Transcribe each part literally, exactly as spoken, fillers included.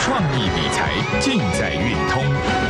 创意理财尽在运通。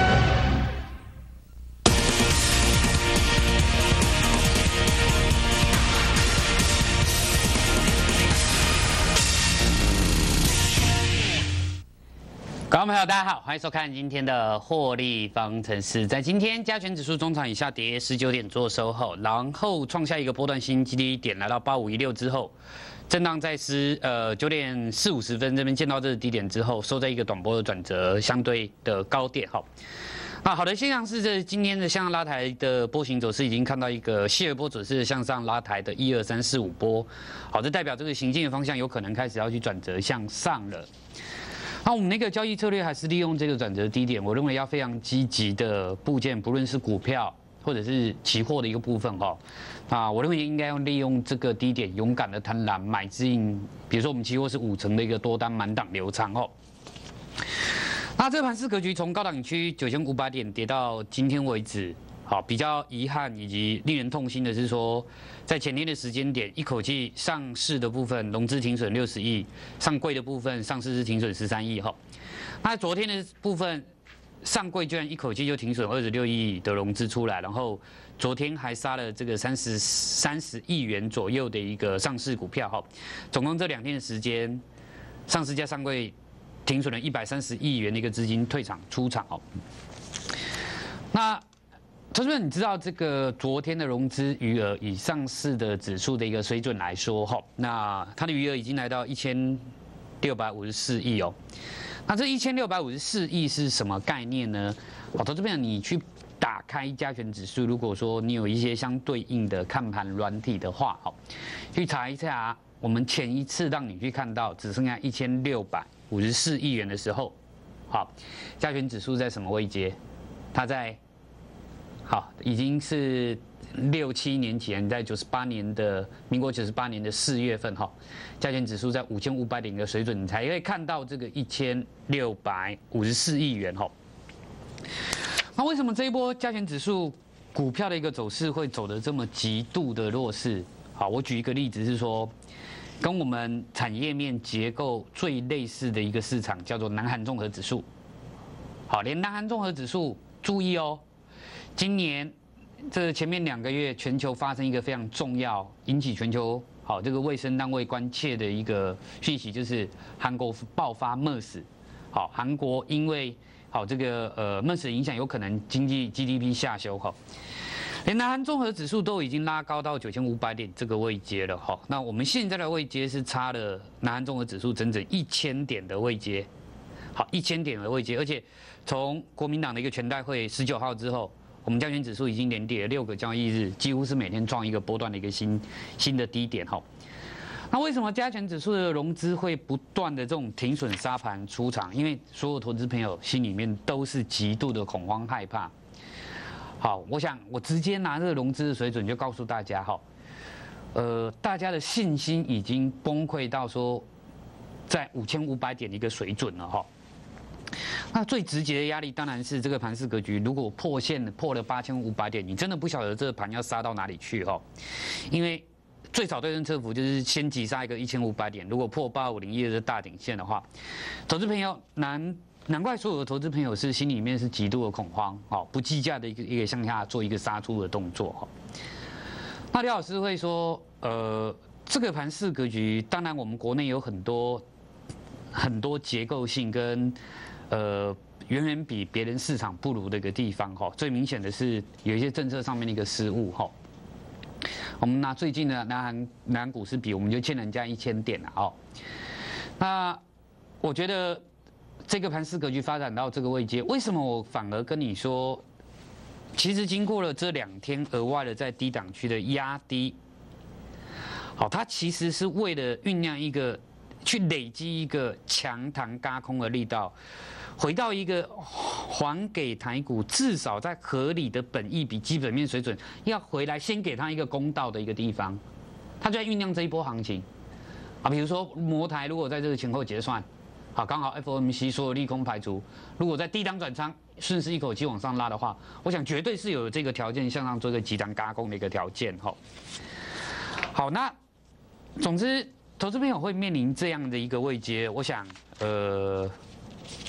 观众朋友，大家好，欢迎收看今天的获利方程式。在今天加权指数中场以下跌十九点做收后，然后创下一个波段新低点，来到八五一六之后，震荡在十呃九点四五十分这边见到这个低点之后，收在一个短波的转折相对的高点哈。啊，好的现象是这今天的向上拉抬的波形走势已经看到一个谢尔波走势向上拉抬的一二三四五波，好，这代表这个行进的方向有可能开始要去转折向上了。那我们那个交易策略还是利用这个转折低点，我认为要非常积极的部件，不论是股票或者是期货的一个部分哈，啊，我认为应该要利用这个低点勇敢的贪婪买进，比如说我们期货是五成的一个多单满档留仓哦。那这盘市格局从高档区九千五百点跌到今天为止，好，比较遗憾以及令人痛心的是说，在前天的时间点，一口气上市的部分融资停损六十亿，上柜的部分上市是停损十三亿哈。那昨天的部分，上柜居然一口气就停损二十六亿的融资出来，然后昨天还杀了这个三十三十亿元左右的一个上市股票哈。总共这两天的时间，上市加上柜停损了一百三十亿元的一个资金退场出场哦。那投资者，你知道这个昨天的融资余额以上市的指数的一个水准来说，哈，那它的余额已经来到一千六百五十四亿哦。那这一千六百五十四亿是什么概念呢？好，投资者，你去打开加权指数，如果说你有一些相对应的看盘软体的话，好，去查一下，我们前一次让你去看到只剩下一千六百五十四亿元的时候，好，加权指数在什么位阶？它在好，已经是六七年前，在九十八年的民国九十八年的四月份哈，加权指数在五千五百点的水准，你才会看到这个一千六百五十四亿元哈。那为什么这一波加权指数股票的一个走势会走得这么极度的弱势？好，我举一个例子是说，跟我们产业面结构最类似的一个市场叫做南韩综合指数。好，连南韩综合指数注意哦。今年这前面两个月，全球发生一个非常重要、引起全球好这个卫生单位关切的一个讯息，就是韩国爆发 MERS。好，韩国因为好这个呃 MERS 的影响，有可能经济 G D P 下修哈。连南韩综合指数都已经拉高到九千五百点这个位阶了哈。那我们现在的位阶是差了南韩综合指数整整一千点的位阶。好，一千点的位阶，而且从国民党的一个全代会十九号之后。我们加权指数已经连跌了六个交易日，几乎是每天创一个波段的一个新新的低点哈。那为什么加权指数的融资会不断的这种停损杀盘出场？因为所有投资朋友心里面都是极度的恐慌害怕。好，我想我直接拿这个融资的水准就告诉大家哈，呃，大家的信心已经崩溃到说在五千五百点的一个水准了哈。那最直接的压力当然是这个盘势格局，如果破线破了八千五百点，你真的不晓得这个盘要杀到哪里去哈，因为最少对称测幅就是先急杀一个一千五百点，如果破八五零一的大顶线的话，投资朋友难难怪所有的投资朋友是心里面是极度的恐慌，好不计价的一个一个向下做一个杀出的动作哈。那廖老师会说，呃，这个盘势格局，当然我们国内有很多很多结构性跟呃，远远比别人市场不如的一个地方哈，最明显的是有一些政策上面的一个失误哈。我们拿最近的南韩南韩股市比，我们就欠人家一千点了哦。那我觉得这个盘势格局发展到这个位阶，为什么我反而跟你说，其实经过了这两天额外的在低档区的压低，好，它其实是为了酝酿一个去累积一个强弹轧空的力道。回到一个还给台股至少在合理的本益比基本面水准，要回来先给它一个公道的一个地方，它就在酝酿这一波行情啊。比如说摩台如果在这个前后结算，好，刚好 F O M C 所有利空排除，如果在低档转仓，顺势一口气往上拉的话，我想绝对是有这个条件向上做一个急弹轧空的一个条件哈。好，那总之投资朋友会面临这样的一个位阶，我想呃。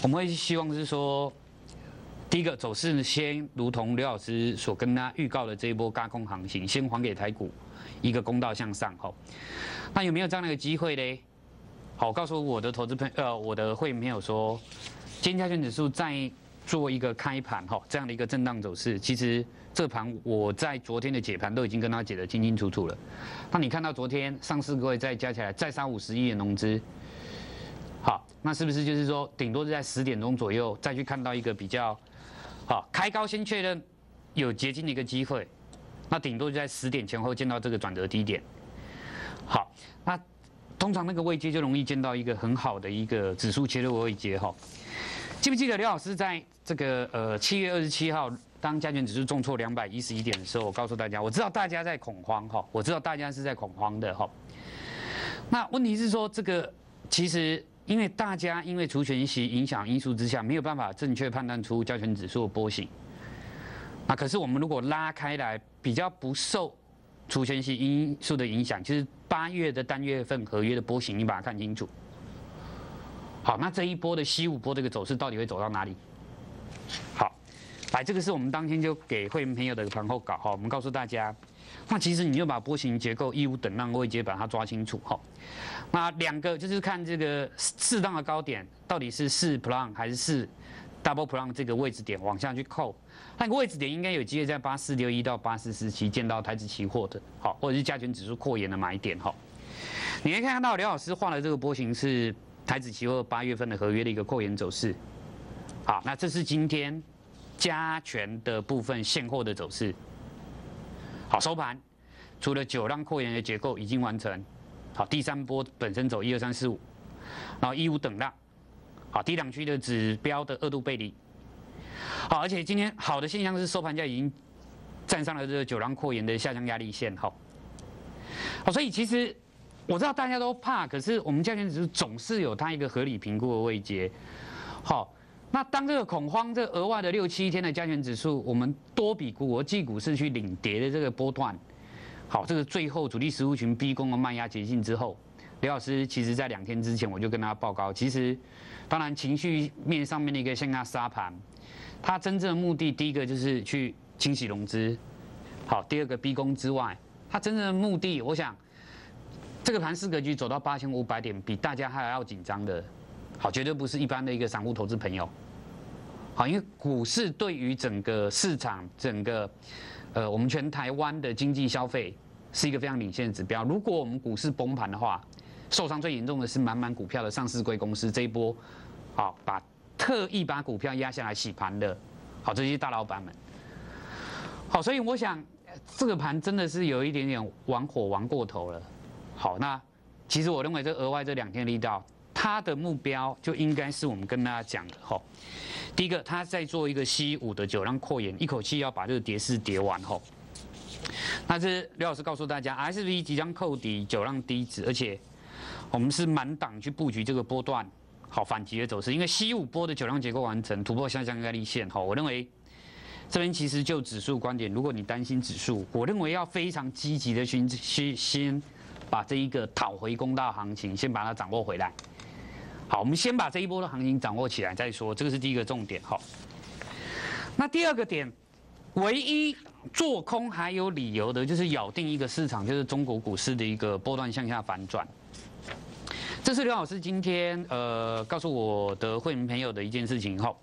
我们会希望是说，第一个走势先如同刘老师所跟大家预告的这一波轧空行情，先还给台股一个公道向上哈。那有没有这样的一个机会呢？好，告诉我的投资朋呃我的会员朋友说，今天加权指数在做一个开盘哈这样的一个震荡走势，其实这盘我在昨天的解盘都已经跟他解得清清楚楚了。那你看到昨天上市各位再加起来再杀五十亿的融资，好，那是不是就是说顶多是在十点钟左右再去看到一个比较好开高先确认有结晶的一个机会，那顶多就在十点前后见到这个转折低点。好，那通常那个位阶就容易见到一个很好的一个指数切入位阶哈。记不记得刘老师在这个呃七月二十七号，当加权指数重挫两百一十一点的时候，我告诉大家，我知道大家在恐慌哈，我知道大家是在恐慌的哈。那问题是说，这个其实因为大家因为除权息影响因素之下，没有办法正确判断出加权指数的波形。那可是我们如果拉开来，比较不受除权息因素的影响，就是八月的单月份合约的波形，你把它看清楚。好，那这一波的西武波这个走势到底会走到哪里？好，来，这个是我们当天就给会员朋友的盘后稿哈，我们告诉大家，那其实你就把波形结构、义务等让位阶把它抓清楚哈。那两个就是看这个适当的高点到底是四 prong 还是四 double prong 这个位置点往下去扣，那个位置点应该有机会在八四六一到八四四七见到台指期货的，好，或者是加权指数扩延的买点哈。你可以看到刘老师画的这个波形是台指期货八月份的合约的一个扩延走势，好，那这是今天加权的部分现货的走势。好，收盘，除了九浪扩延的结构已经完成，好，第三波本身走一二三四五，然后一五等浪，好，低档区的指标的二度背离，好，而且今天好的现象是收盘价已经站上了这个九浪扩延的下降压力线，好，好，所以其实。我知道大家都怕，可是我们加权指数总是有它一个合理评估的位阶。好，那当这个恐慌，这额外的六七天的加权指数，我们多比国际股市去领跌的这个波段，好，这个最后主力实务群逼宫的卖压结性之后，刘老师其实在两天之前我就跟大家报告，其实当然情绪面上面的一个向下杀盘，它真正的目的第一个就是去清洗融资，好，第二个逼宫之外，它真正的目的，我想。这个盘势格局走到八千五百点，比大家还要紧张的，好，绝对不是一般的一个散户投资朋友，好，因为股市对于整个市场、整个呃我们全台湾的经济消费是一个非常领先的指标。如果我们股市崩盘的话，受伤最严重的是满满股票的上市柜公司这一波，好，把特意把股票压下来洗盘的，好，这些大老板们，好，所以我想这个盘真的是有一点点玩火玩过头了。好，那其实我认为这额外这两天力道，它的目标就应该是我们跟大家讲的哈。第一个，它在做一个西武的九浪扩延，一口气要把这个跌势跌完哈。那这刘老师告诉大家 ，S V 即将扣底九浪低值，而且我们是满档去布局这个波段，好反击的走势。因为西武波的九浪结构完成，突破下降压力线，哈，我认为这边其实就指数观点，如果你担心指数，我认为要非常积极的去去先。把这一个讨回公道行情，先把它掌握回来。好，我们先把这一波的行情掌握起来再说，这个是第一个重点。好，那第二个点，唯一做空还有理由的，就是咬定一个市场，就是中国股市的一个波段向下反转。这是刘老师今天呃告诉我的会员朋友的一件事情。哈，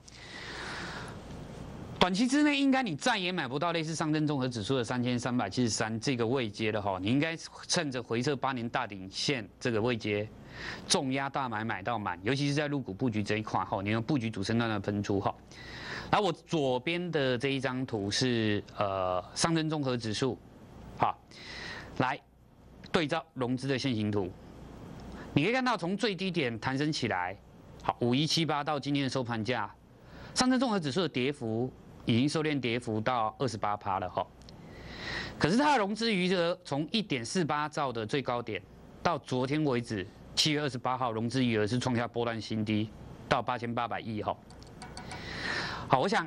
短期之内，应该你再也买不到类似上证综合指数的三千三百七十三这个位阶了哈。你应该趁着回撤八年大顶线这个位阶，重压大买买到满，尤其是在入股布局这一块哈，你用布局主升段的喷出哈。然后我左边的这一张图是呃上证综合指数，好，来对照融资的线形图，你可以看到从最低点弹升起来，好五一七八到今天的收盘价，上证综合指数的跌幅。已经收敛跌幅到二十八趴了哈，可是它的融资余额从一点四八兆的最高点到昨天为止，七月二十八号融资余额是创下波段新低，到八千八百亿哈。好，我想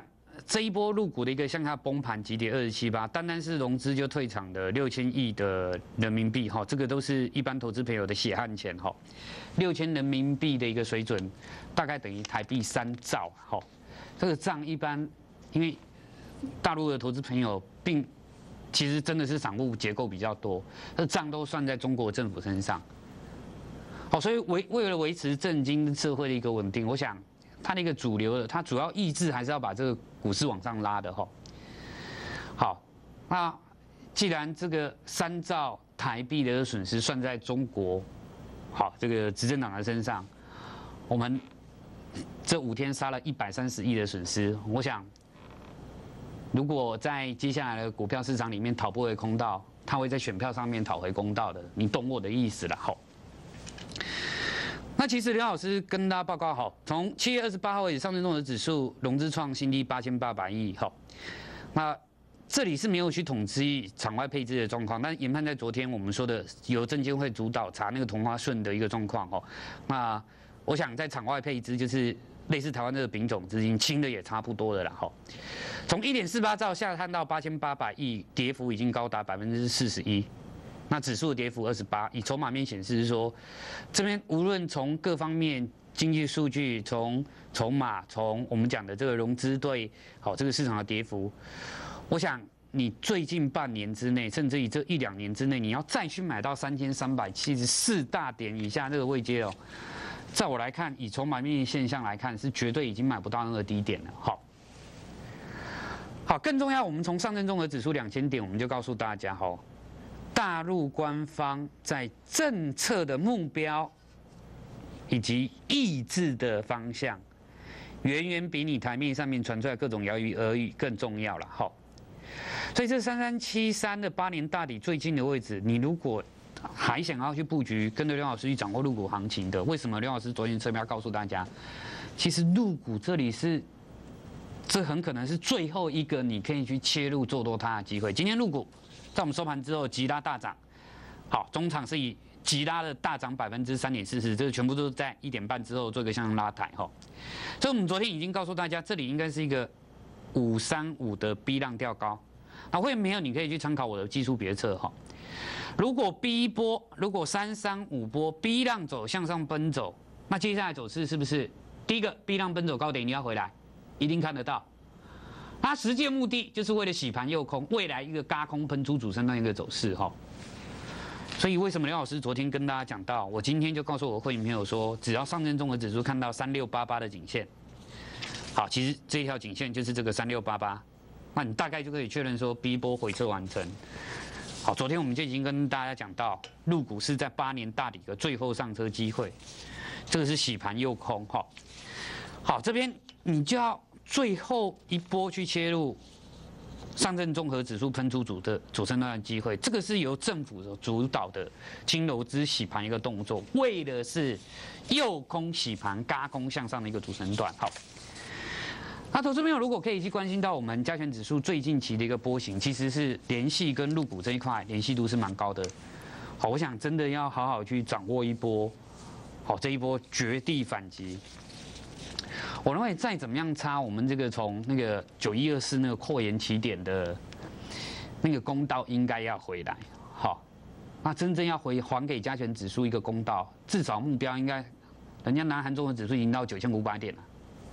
这一波入股的一个向下崩盘，急跌二十七八，单单是融资就退场的六千亿的人民币哈，这个都是一般投资朋友的血汗钱哈，六千人民币的一个水准，大概等于台币三兆哈，这个账一般因为大陆的投资朋友并其实真的是散户结构比较多，这账都算在中国政府身上。好，所以为为了维持政经社会的一个稳定，我想它的一个主流的，它主要意志还是要把这个股市往上拉的哈。好，那既然这个三兆台币的损失算在中国，好这个执政党的身上，我们这五天杀了一百三十亿的损失，我想，如果在接下来的股票市场里面讨不回公道，他会在选票上面讨回公道的，你懂我的意思了哈。那其实刘老师跟大家报告好，从七月二十八号起，上证综合指数融资创新低八千八百亿，好，那这里是没有去统计场外配置的状况，但研判在昨天我们说的由证监会主导查那个同花顺的一个状况哦，那我想在场外配置就是类似台湾这个丙种资金轻的也差不多的啦哈，从一点四八兆下探到八千八百亿，跌幅已经高达百分之四十一。那指数的跌幅二十八，以筹码面显示是说，这边无论从各方面经济数据，从筹码，从我们讲的这个融资对好这个市场的跌幅，我想你最近半年之内，甚至于这一两年之内，你要再去买到三千三百七十四大点以下这个位阶哦，在我来看，以筹码面现象来看，是绝对已经买不到那个低点了。好，好，更重要，我们从上证综合指数两千点，我们就告诉大家哈。大陆官方在政策的目标以及意志的方向，远远比你台面上面传出来各种谣言耳语更重要了。好，所以这三三七三的八年大底最近的位置，你如果还想要去布局，跟着刘老师去掌握陆股行情的，为什么刘老师昨天侧面要告诉大家，其实陆股这里是，这很可能是最后一个你可以去切入做多它的机会。今天陆股在我们收盘之后急拉大涨，好，中场是以急拉的大涨百分之三点四四，这个全部都是在一点半之后做一个向上拉抬哈。所以我们昨天已经告诉大家，这里应该是一个五三五的 B 浪调高。那会没有你可以去参考我的技术别册哈。如果 B 波，如果三三五波 B 浪走向上奔走，那接下来走势是不是第一个 B 浪奔走高点你要回来，一定看得到。它实际的目的就是为了洗盘诱空，未来一个轧空喷出主升段一个走势哈。所以为什么刘老师昨天跟大家讲到，我今天就告诉我会员朋友说，只要上证综合指数看到三六八八的颈线，好，其实这一条颈线就是这个三六八八，那你大概就可以确认说 B 波回撤完成。好，昨天我们就已经跟大家讲到，陆股是在八年大底的最后上车机会，这个是洗盘诱空哈。好，这边你就要最后一波去切入上证综合指数喷出主的主升段的机会，这个是由政府所主导的轻柔资洗盘一个动作，为的是诱空洗盘、轧空向上的一个主升段。好，那投资朋友如果可以去关心到我们加权指数最近期的一个波形，其实是联系跟陆股这一块联系度是蛮高的。好，我想真的要好好去掌握一波，好这一波绝地反击。我认为再怎么样差，我们这个从那个九一二四那个扩延起点的那个公道应该要回来。好，那真正要回还给加权指数一个公道，至少目标应该，人家南韩综合指数已经到九千五百点了。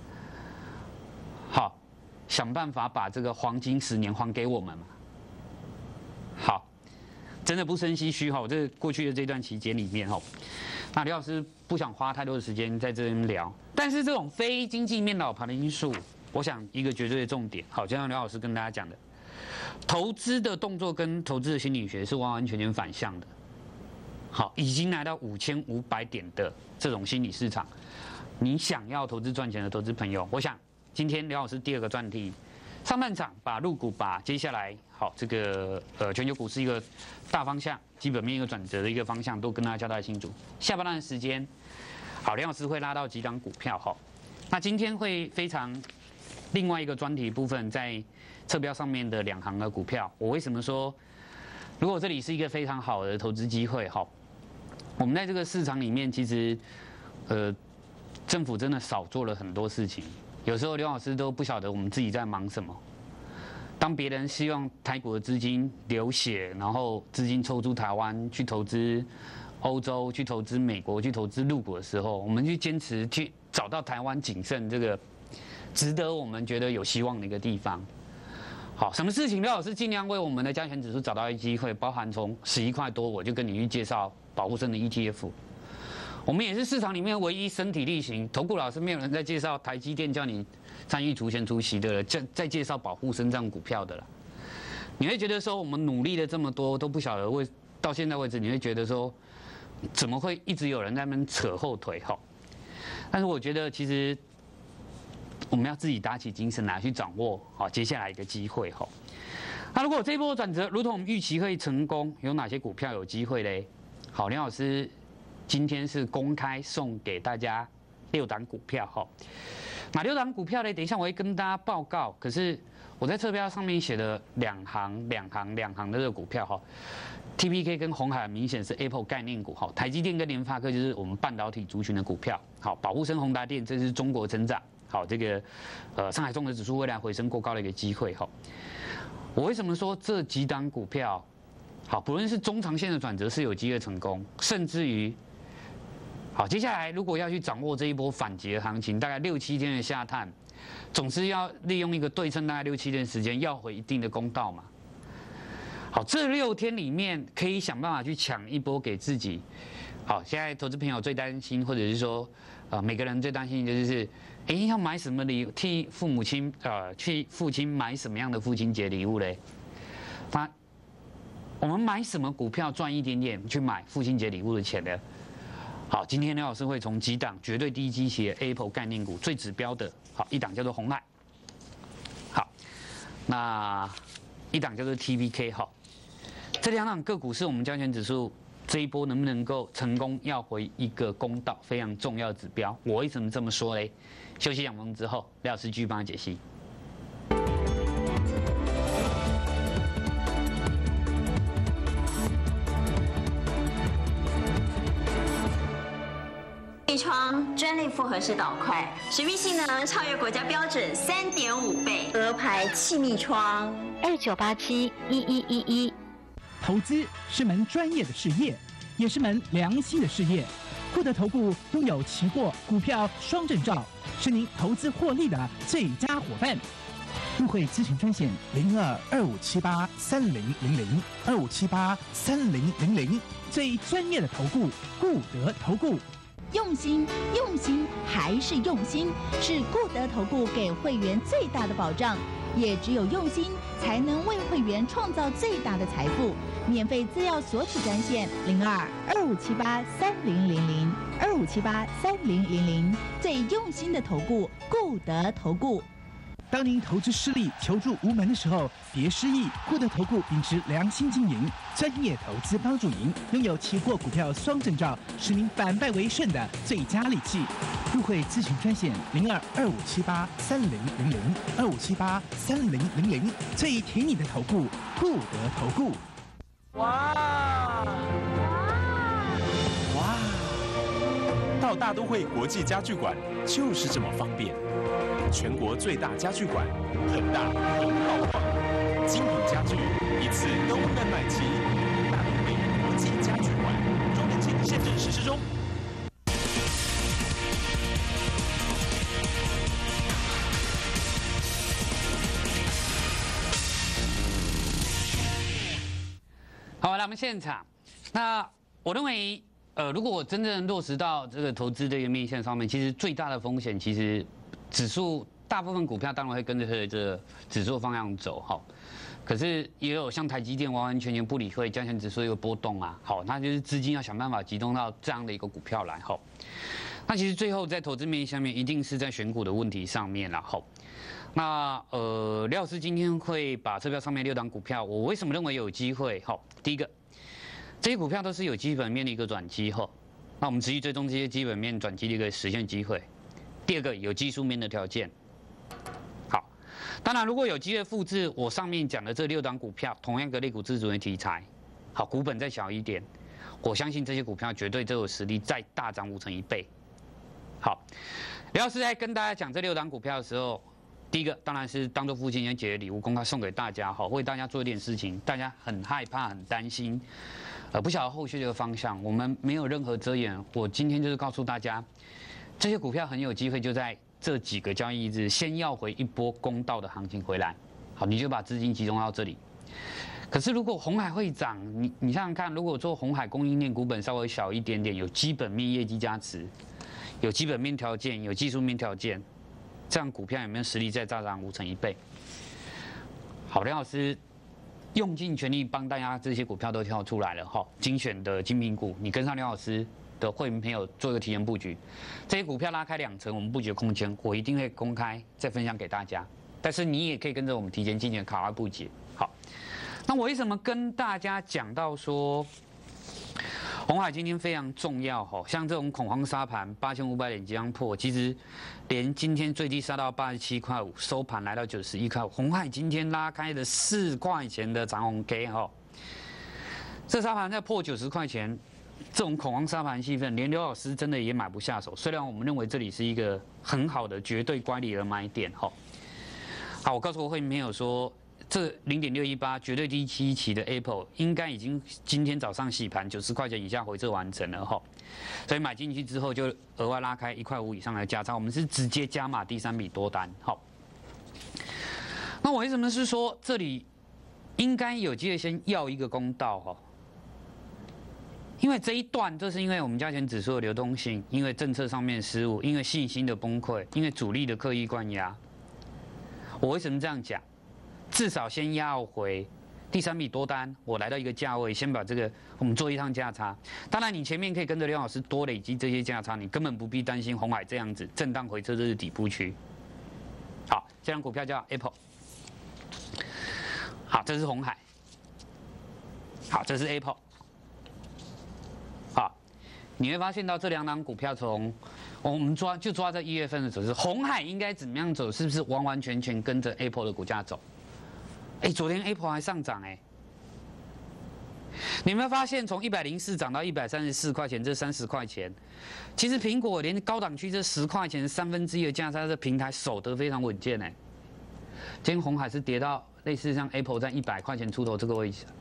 好，想办法把这个黄金十年还给我们嘛。好，真的不胜唏嘘哈，这过去的这段期间里面哈，那刘老师不想花太多的时间在这边聊。但是这种非经济面老盘的因素，我想一个绝对的重点，好，就像刘老师跟大家讲的，投资的动作跟投资的心理学是完完全全反向的。好，已经来到五千五百点的这种心理市场，你想要投资赚钱的投资朋友，我想今天刘老师第二个专题，上半场把陆股把接下来好这个呃全球股市一个大方向、基本面一个转折的一个方向都跟大家交代清楚。下半段的时间。好，梁老师会拉到几档股票哈，那今天会非常另外一个专题部分在侧标上面的两行的股票，我为什么说，如果这里是一个非常好的投资机会哈，我们在这个市场里面其实，呃，政府真的少做了很多事情， 有时候刘老师都不晓得我们自己在忙什么。当别人希望台股的资金流血，然后资金抽出台湾去投资欧洲、去投资美国、去投资陆股的时候，我们去坚持去找到台湾谨慎这个值得我们觉得有希望的一个地方。好，什么事情刘老师尽量为我们的加权指数找到一机会，包含从十一块多，我就跟你去介绍保护生的 E T F。我们也是市场里面唯一身体力行，投顾老师没有人在介绍台积电叫你参与除权除息的了，在在介绍保护生这样股票的了。你会觉得说我们努力了这么多都不晓得为到现在为止，你会觉得说怎么会一直有人在那边扯后腿哈？但是我觉得其实我们要自己打起精神来去掌握好接下来一个机会哈。那如果这一波转折如同我们预期会成功，有哪些股票有机会嘞？好，梁老师。今天是公开送给大家六档股票哈，哪六档股票呢？等一下我会跟大家报告。可是我在侧标上面写了两行、两行、两行的这个股票哈 ，T P K 跟鸿海明显是 Apple 概念股哈，台积电跟联发科就是我们半导体族群的股票。好，保护生宏达电这是中国成长，好这个呃上海综合指数未来回升过高的一个机会哈。我为什么说这几档股票好，不论是中长线的转折是有机会成功，甚至于。好，接下来如果要去掌握这一波反击的行情，大概六七天的下探，总是要利用一个对称，大概六七天时间要回一定的公道嘛。好，这六天里面可以想办法去抢一波给自己。好，现在投资朋友最担心，或者是说，呃，每个人最担心的就是，哎，要买什么礼物，替父母亲，呃，去父亲买什么样的父亲节礼物嘞？他，我们买什么股票赚一点点去买父亲节礼物的钱呢？好，今天刘老师会从几档绝对低基期的 Apple 概念股最指标的，好一档叫做鸿海，好，那一档叫做 T P K 哈，这两档个股是我们加权指数这一波能不能够成功要回一个公道非常重要的指标。我为什么这么说嘞？休息两分钟之后，刘老师继续帮他解析。 气窗专利复合式导块，使密性能超越国家标准三点五倍。鹅牌气密窗， 二九八七一一一一。 投资是门专业的事业，也是门良心的事业。固德投顾拥有期货、股票双证照，是您投资获利的最佳伙伴。入会咨询专线零二二五七八三零零零二五七八三零零零，最专业的投顾固德投顾。 用心，用心还是用心，是固德投顾给会员最大的保障。也只有用心，才能为会员创造最大的财富。免费资料索取专线零二二五七八三零零零二五七八三零零零，最用心的投顾，固德投顾。 当您投资失利、求助无门的时候，别失意。固德投顾秉持良心经营，专业投资帮助您，拥有期货、股票双证照，是您反败为胜的最佳利器。入会咨询专线零二二五七八三零零零二五七八三零零零，最挺你的投顾，固德投顾。 哇！哇！到大都会国际家具馆就是这么方便。全国最大家具馆，很大很豪华，精品家具一次都能买齐。大都会国际家具馆，周年庆限制实施中。 好，来我们现场。那我认为，呃，如果我真正落实到这个投资这个面向上面，其实最大的风险其实。指数大部分股票当然会跟着这个指数方向走，好，可是也有像台积电完完全全不理会加权指数一个波动啊，好，那就是资金要想办法集中到这样的一个股票来，好，那其实最后在投资面下面一定是在选股的问题上面啦，好，那呃廖老师今天会把这票上面六档股票，我为什么认为有机会？好，第一个，这些股票都是有基本面的一个转机，哈，那我们持续追踪这些基本面转机的一个实现机会。第二个有技术面的条件，好，当然如果有机会复制我上面讲的这六档股票，同样个类股自主的题材，好，股本再小一点，我相信这些股票绝对都有实力再大涨五成一倍， 好，刘老师在跟大家讲这六档股票的时候，第一个当然是当做父亲节节的礼物，公开送给大家，好，为大家做一点事情，大家很害怕、很担心，呃，不晓得后续这个方向，我们没有任何遮掩。我今天就是告诉大家，这些股票很有机会就在这几个交易日先要回一波公道的行情回来，好，你就把资金集中到这里。可是如果鸿海会涨，你你想想看，如果做鸿海供应链股本稍微小一点点，有基本面业绩加持，有基本面条件，有技术面条件，这样股票有没有实力再再涨五成一倍？好，梁老师用尽全力帮大家这些股票都挑出来了哈，精选的精品股，你跟上梁老师的会员朋友做一个提前布局，这些股票拉开两成，我们布局的空间，我一定会公开再分享给大家。但是你也可以跟着我们提前进行卡拉布局。好，那我为什么跟大家讲到说鸿海今天非常重要哈？像这种恐慌杀盘，八千五百点即将破，其实连今天最低杀到八十七块五，收盘来到九十一块五，鸿海今天拉开了四块钱的长红 K 哈，这杀盘在破九十块钱。这种恐慌杀盘气氛，连刘老师真的也买不下手。虽然我们认为这里是一个很好的绝对乖离的买点，哈。好，我告诉我会员朋友说，这零点六一八绝对低基期的 Apple 应该已经今天早上洗盘九十块钱以下回撤完成了，哈。所以买进去之后就额外拉开一块五以上的价差，我们是直接加码第三笔多单，好。那我为什么是说这里应该有机会先要一个公道，哈？因为这一段，这是因为我们加权指数的流动性，因为政策上面失误，因为信心的崩溃，因为主力的刻意灌压。我为什么这样讲？至少先压回第三笔多单，我来到一个价位，先把这个我们做一趟价差。当然，你前面可以跟着刘老师多累积这些价差，你根本不必担心鸿海这样子震荡回撤，这是底部区。好，这张股票叫 Apple。好，这是鸿海。好，这是 Apple。好，你会发现到这两档股票从我们抓就抓在一月份的走势，鸿海应该怎么样走？是不是完完全全跟着 Apple 的股价走？哎，昨天 Apple 还上涨哎，你有没有发现从一百零四涨到一百三十四块钱，这三十块钱，其实苹果连高档区这十块钱三分之一的价差，这平台守得非常稳健哎。今天鸿海是跌到类似像 Apple 在一百块钱出头这个位置。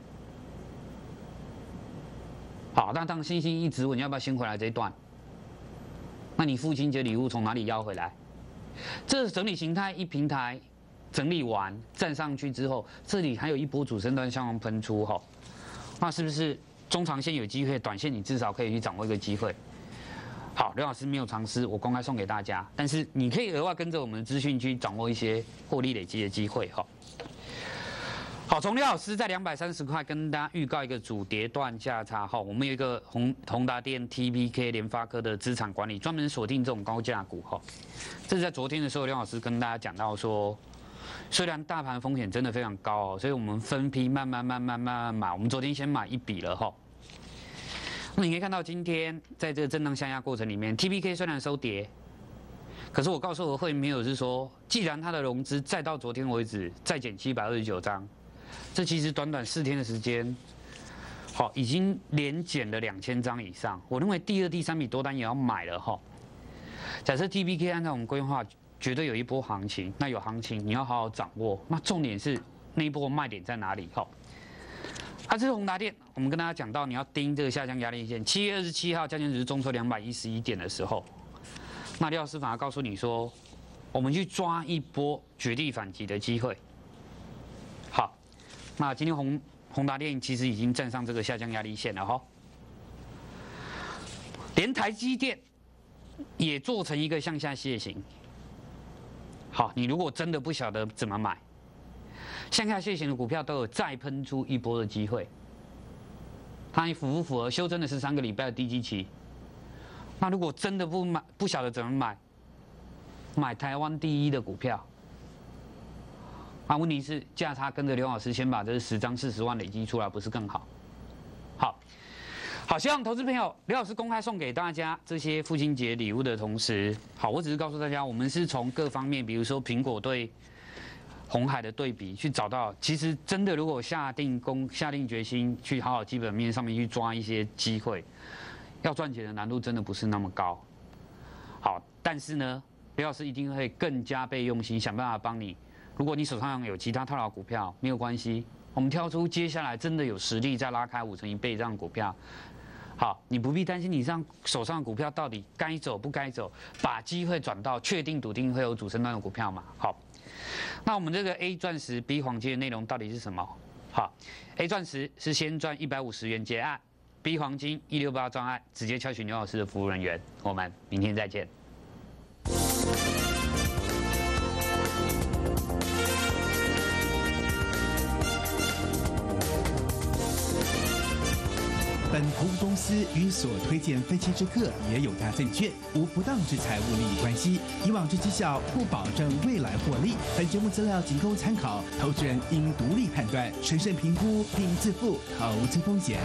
好，那当星星一直稳，要不要先回来这一段？那你父亲节礼物从哪里要回来？这整理形态一平台整理完站上去之后，这里还有一波主升段向上喷出哈，那是不是中长线有机会？短线你至少可以去掌握一个机会。好，刘老师没有尝试，我公开送给大家，但是你可以额外跟着我们的资讯去掌握一些获利累积的机会哈。好，从刘老师在两百三十块跟大家预告一个主跌段价差哈，我们有一个宏宏达电、T P K、联发科的资产管理，专门锁定这种高价股哈。这是在昨天的时候，刘老师跟大家讲到说，虽然大盘风险真的非常高哦，所以我们分批慢慢慢慢慢慢买，我们昨天先买一笔了哈。那你可以看到今天在这个震荡下压过程里面 ，T P K 虽然收跌，可是我告诉我会员朋友是说，既然它的融资再到昨天为止再减七百二十九张。这其实短短四天的时间，好，已经连减了两千张以上。我认为第二、第三笔多单也要买了哈。假设 T P K 按照我们规划，绝对有一波行情，那有行情你要好好掌握。那重点是那一波卖点在哪里？哈，啊，这是宏达电，我们跟大家讲到，你要盯这个下降压力线。七月二十七号，加权指数重挫两百一十一点的时候，那廖老师反而告诉你说，我们去抓一波绝地反击的机会。好。那今天宏宏达电其实已经站上这个下降压力线了哈，连台积电也做成一个向下楔形。好，你如果真的不晓得怎么买，向下楔形的股票都有再喷出一波的机会。它符不符合修正的十三个礼拜的低基期？那如果真的不买，不晓得怎么买，买台湾第一的股票。啊，问题是价差跟着刘老师先把这十张四十万累积出来，不是更好？好，好，希望投资朋友刘老师公开送给大家这些父亲节礼物的同时，好，我只是告诉大家，我们是从各方面，比如说苹果对鸿海的对比，去找到其实真的如果下定功、下定决心去好好基本面上面去抓一些机会，要赚钱的难度真的不是那么高。好， 但是呢，刘老师一定会更加倍用心，想办法帮你。如果你手上有其他套牢股票，没有关系，我们挑出接下来真的有实力再拉开五成一倍这样股票。好，你不必担心你这样手上的股票到底该走不该走，把机会转到确定笃定会有主升段的股票嘛。好，那我们这个 A 钻石 B 黄金的内容到底是什么？好 ，A 钻石是先赚一百五十元结案 ，B 黄金一六八专案，直接敲询刘老师的服务人员。我们明天再见。 本投资公司与所推荐分期之客也有大证券，无不当之财务利益关系。以往之绩效不保证未来获利。本节目资料仅供参考，投资人应独立判断、审慎评估并自负投资风险。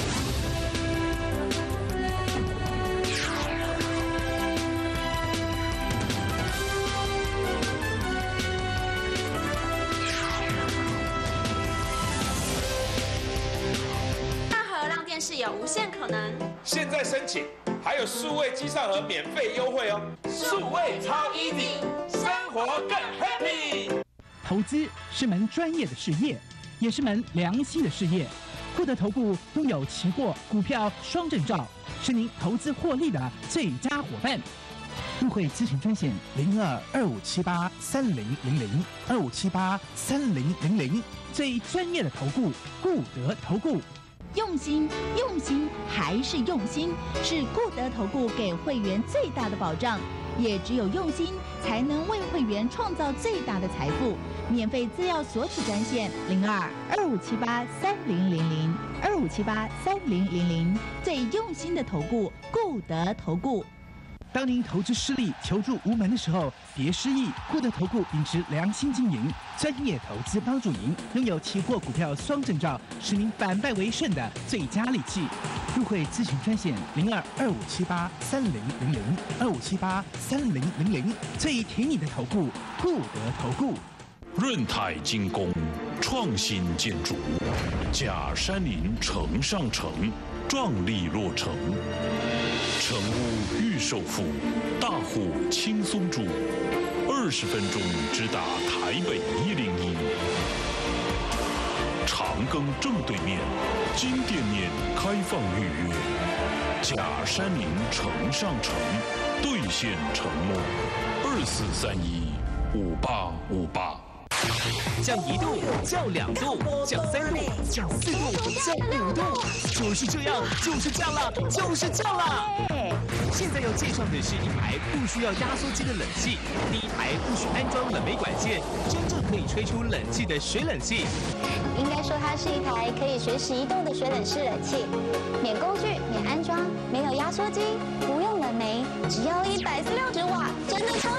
是有无限可能。 现在申请还有数位机上盒免费优惠哦，数位超 easy， 生活更 happy。 投资是门专业的事业，也是门良心的事业。固德投顾拥有期货、股票双证照，是您投资获利的最佳伙伴。入会咨询专线零二二五七八三零零零二五七八三零零零，最专业的投顾固德投顾。 用心，用心还是用心，是固德投顾给会员最大的保障。也只有用心，才能为会员创造最大的财富。免费资料索取专线零二二五七八三零零零二五七八三零零零，最用心的投顾固德投顾。 当您投资失利、求助无门的时候，别失意。固德投顾秉持良心经营，专业投资帮助您，拥有期货、股票双证照，使您反败为胜的最佳利器。入会咨询专线零二二五七八三零零零二五七八三零零零，最挺你的投顾固德投顾。 润泰精工创新建筑，假山林城上城，壮丽落成。成屋预售付，大户轻松住，二十分钟直达台北一零一。长庚正对面，金店面开放预约。假山林城上城，兑现承诺，二四三一五八五八。 降一度，降两度，降三度，降四度，降五度，就是这样，就是降了，就是降了。现在要介绍的是一台不需要压缩机的冷气，第一台不需安装冷媒管线，真正可以吹出冷气的水冷气。 应该说它是一台可以随时移动的水冷式冷气，免工具，免安装，没有压缩机，不用冷媒，只要一百四十六瓦，真的超